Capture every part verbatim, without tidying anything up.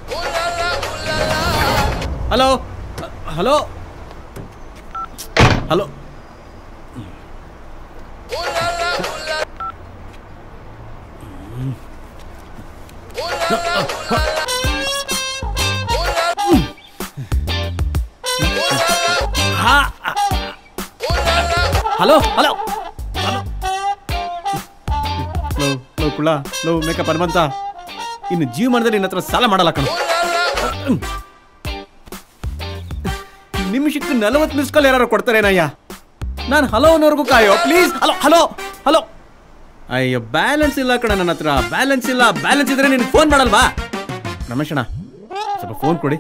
Hello hello hello hello hello hello love love ಕುಳ್ಳ love makeup Hanumantha ಇನ್ನು ಜೀವಮಾನದಲ್ಲಿ ನಿನ್ನ ಹತ್ರ ಸಾಲ ಮಾಡಲ್ಲ ಕಣ. ನಿಮಿಷಕ್ಕೆ ನಲವತ್ತು ಮಿಸ್ ಕಾಲ್ ಯಾರು ಕೊಡ್ತಾರೇನಯ್ಯ? ನಾನು ಹಲೋ ಅನ್ನೋರ್ಗೂ ಕಾಯೋ ಪ್ಲೀಸ್. ಹಲೋ ಹಲೋ ಹಲೋ ಅಯ್ಯೋ ಬ್ಯಾಲೆನ್ಸ್ ಇಲ್ಲ ಕಣ ನನ್ನ ಹತ್ರ, ಬ್ಯಾಲೆನ್ಸ್ ಇಲ್ಲ. ಬ್ಯಾಲೆನ್ಸ್ ಇದ್ರೆ ನಿನಗೆ ಫೋನ್ ಮಾಡಲ್ವಾ? ರಮೇಶ್ ಅಣ್ಣ ಸ್ವಲ್ಪ ಫೋನ್ ಕೊಡಿ.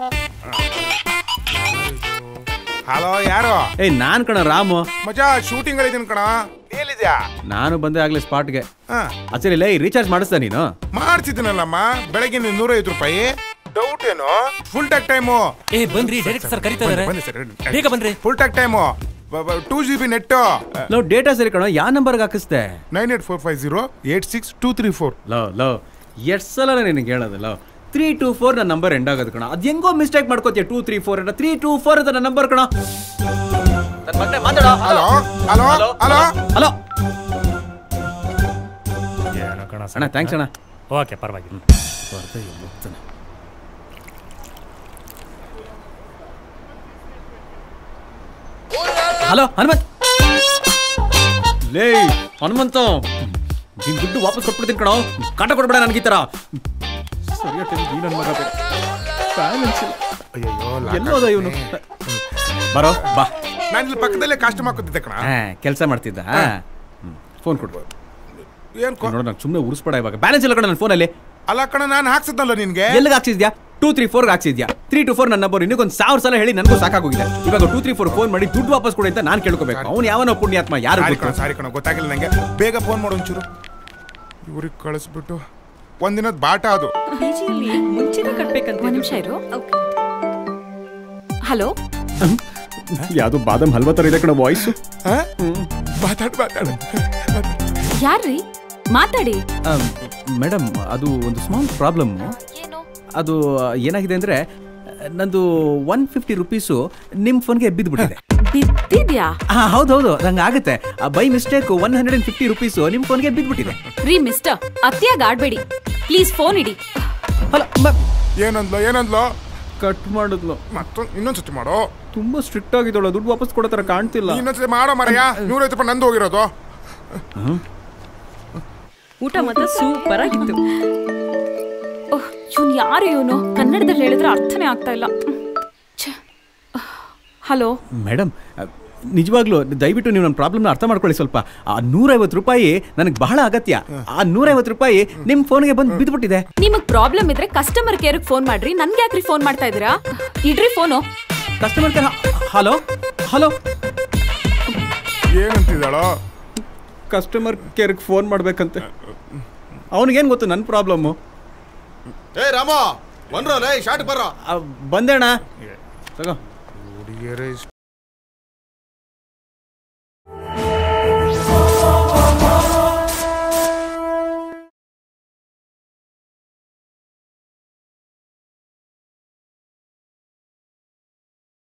ಹಲೋ ಯಾರು? ಏಯ್ ನಾನ್ ಕಣ ರಾಮು. ಮಜಾ ಶೂಟಿಂಗ್ ಅಲ್ಲಿ ಇದೀನಿ ಕಣ. ಎಲ್ಲಿದ್ಯಾ? ನಾನು ಬಂದೆ ಆಗ್ಲೇ ಸ್ಪಾಟ್ಗೆ. ಅಚ್ಚರಿ ಲೈ ರೀಚಾರ್ಜ್ ಮಾಡಿಸ್ದ ನೀನು? ಮಾಡ್ತಿದ್ದೀನಲ್ಲಮ್ಮ ಬೆಳಗ್ಗೆ ನೂರೈವತ್ತು ರೂಪಾಯಿ. ಡೌಟ್ ಏನು? Full talk time. ಏ ಬನ್ರಿ ಡೈರೆಕ್ಟ್ ಸರ್ ಕರೀತಾ ಇದಾರೆ, ಬೇಗ ಬನ್ರಿ. Full talk time, two G B net. ಲೋ ಡೇಟಾ ಸರಿ ಕಣ, ಯಾವ ನಂಬರ್ಗೆ ಹಾಕಿಸ್ದೆ? Nine eight four five zero eight six two three four. ಲೋ ಲೋ ಎಷ್ಟು ಸಲ ನಿನಗೆ ಹೇಳೋದಲ್ಲ, ತ್ರೀ ಟೂ ಫೋರ್ ನನ್ನ ನಂಬರ್ ಎಂಡ್ ಆಗೋದು ಕಣ. ಅದು ಹೆಂಗೋ ಮಿಸ್ಟೇಕ್ ಮಾಡ್ಕೋತೀಯ. ಟೂ ತ್ರೀ ಫೋರ್ ಅಂತ ತ್ರೀ ಟೂ ಫೋರ್ ಅಂತ ನನ್ನ ನಂಬರ್ ಕಣ. ಹಲೋ ಹಲೋ ಹಲೋ ಹಲೋ ಅಣ್ಣ ಥ್ಯಾಂಕ್ಸ್ ಅಣ್ಣ. ಓಕೆ ಪರವಾಗಿಲ್ಲ. ಹಲೋ ಹನುಮಂತ್. ಲೇ ಹನುಮಂತ ನಿನ್ ದುಡ್ಡು ವಾಪಸ್ ಕೊಟ್ಬಿಡ್ತೀನಿ ಕಣೋ. ಕಾಟ ಕೊಡ್ಬೇಡ ನನಗೆ ಈ ತರ. ಸರಿಯಾಗಿ ನನ್ನ ಮಗ ಬ್ಯಾಲೆನ್ಸ್ ಇಲ್ಲ. ಎಲ್ಲೋದ ಇವನು? ಬರೋ ಬಾ. ನಾನು ಇಲ್ಲಿ ಪಕ್ಕದಲ್ಲೇ ಕಾಸ್ಟ್ಯೂಮ್ ಹಾಕೋತಿದ್ದೆ ಕಣ. ಕೆಲಸ ಮಾಡ್ತಿದ್ದ. ಫೋನ್ ಕೊಡ್ಬೋದು ಏನ್ ನೋಡ, ನಾನು ಸುಮ್ಮನೆ ಉರಿಸ್ಬೇಡ ಇವಾಗ. ಬ್ಯಾಲೆನ್ಸ್ ಇಲ್ಲ ಕಣ ನನ್ನ ಫೋನಲ್ಲಿ. ಅಲ್ಲ ಕಣ ನಾನು ಹಾಕ್ಸಿದ್ನಲ್ಲ ನಿನ್ಗೆ. ಎಲ್ಲಿಗೆ ಹಾಕ್ಸಿದ್ಯಾ? ಟೂ ತ್ರೀ ಫೋರ್ಗೆ ಹಾಕ್ಸಿದ್ಯಾ? ತ್ರೀ ಟು ಫೋರ್ ನನ್ನ ನಂಬರ್ ಇನ್ನೊಂದು ಸಾವಿರ ಸಲ ಹೇಳಿ ನನಗೂ ಸಾಕಾಗೋಗಿದೆ. ಇವಾಗ ಟೂ ತ್ರೀ ಫೋರ್ ಫೋನ್ ಮಾಡಿ ದುಡ್ಡು ವಾಪಸ್ ಕೊಡಿ ಅಂತ ನಾನು ಕೇಳ್ಕೋಬೇಕು. ಅವ್ನು ಯಾವನೋ ಪುಣ್ಯಾತ್ಮ, ಯಾರು ಸಾರಿ ಕಣ ಗೊತ್ತಾಗಿಲ್ಲ ನಂಗೆ. ಬೇಗ ಫೋನ್ ಮಾಡು ಒಂಚೂರು. ಇವ್ರಿಗೆ ಕಳಿಸ್ಬಿಟ್ಟು ಒಂದಿನದ ಬಾಟ ಅದು. ಮುಂಚೆನೇ ಕಟ್ಬೇಕಂತ. ಒಂದು ನಿಮಿಷ ಇರು. ಹಲೋ ಯಾವ್ದು ಬಾದಾಮ್ ಹಲ್ವಾ ತರ ಇದೆ ಕಣ ವಾಯ್ಸು. ಮಾತಾಡ್ ಮಾತಾಡ. ಯಾರ್ರೀ ಮಾತಾಡಿ. ಮೇಡಮ್ ಅದು ಒಂದು ಸ್ಮಾಲ್ ಪ್ರಾಬ್ಲಮ್. ಅದು ಏನಾಗಿದೆ ಅಂದ್ರೆ ನಂದು ಒನ್ ಫಿಫ್ಟಿ ರುಪೀಸು ನಿಮ್ ಫೋನ್ಗೆ ಬಿದ್ದುಬಿಟ್ಟಿದೆ. ಬಿದ್ದಿದ್ಯಾ? ಹಾ ಹೌದೌದು, ನಂಗೆ ಆಗುತ್ತೆ. By mistake one hundred and fifty rupees ನಿಮ್ ಫೋನ್ಗೆ ಬಿದ್ದುಬಿಟ್ಟಿದೆ. ರೀ ಮಿಸ್ಟರ್ ಅತ್ಯಾಗ ಆಡ್ಬೇಡಿ ಪ್ಲೀಸ್, ಫೋನ್ ಇಡಿ. ಏನಂದ್ಲೋ ಏನಂದ್ಲೋ? ಕಟ್ ಮಾಡಿದ್ಲು. ಮತ್ತೊಂದು ಇನ್ನೊಂದ್ಸತಿ ಮಾಡೋ. ತುಂಬಾ ಸ್ಟ್ರಿಕ್ಟ್ ಆಗಿದ್ದಳು, ದುಡ್ಡು ವಾಪಸ್ ಕೊಡೋ ತರ ಕಾಣ್ತಿಲ್ಲ. ಇನ್ನೊಂದ್ಸತಿ ಮಾಡೋ ಮರೆಯ. ನೂರೈವತ್ತು ರೂಪಾಯಿ ನಂದು ಹೋಗಿರೋದು. ಊಟ ಮಾತ್ರ ಸೂಪರ್ ಆಗಿತ್ತು. ಓಹ್ ಇವನು ಯಾರು? ಇವನು ಕನ್ನಡದಲ್ಲಿ ಹೇಳಿದ್ರೆ ಅರ್ಥನೇ ಆಗ್ತಾ ಇಲ್ಲ. ಹಲೋ ಮೇಡಮ್, ನಿಜವಾಗ್ಲೂ ದಯವಿಟ್ಟು ನೀವು ನನ್ನ ಪ್ರಾಬ್ಲಮ್ನ ಅರ್ಥ ಮಾಡ್ಕೊಳ್ಳಿ ಸ್ವಲ್ಪ. ಆ ನೂರೈವತ್ತು ರೂಪಾಯಿ ನನಗೆ ಬಹಳ ಅಗತ್ಯ. ಆ ನೂರೈವತ್ತು ರೂಪಾಯಿ ನಿಮ್ ಫೋನ್ಗೆ ಬಂದು ಬಿದ್ದುಬಿಟ್ಟಿದೆ. ನಿಮಗ್ ಪ್ರಾಬ್ಲಮ್ ಇದ್ರೆ ಕಸ್ಟಮರ್ ಕೇರ್ಗೆ ಫೋನ್ ಮಾಡ್ರಿ. ನನ್ಗೆ ಯಾಕ್ರಿ ಫೋನ್ ಮಾಡ್ತಾ ಇದೀರಾ? ಇಡ್ರಿ phone. Customer care. Hello hello ಏನಂತಿದ್ದಾಳೋ? ಕಸ್ಟಮರ್ ಕೇರ್ಗೆ ಫೋನ್ ಮಾಡ್ಬೇಕಂತೆ. ಅವನಿಗೇನು ಗೊತ್ತು ನನ್ನ ಪ್ರಾಬ್ಲಮ್ಮು? ಏ ರಾಮ ಬಂದ್ರಲ್ಲ ಶಾರ್ಟ್ ಬರ. ಬಂದೇಣ ತಗೋ.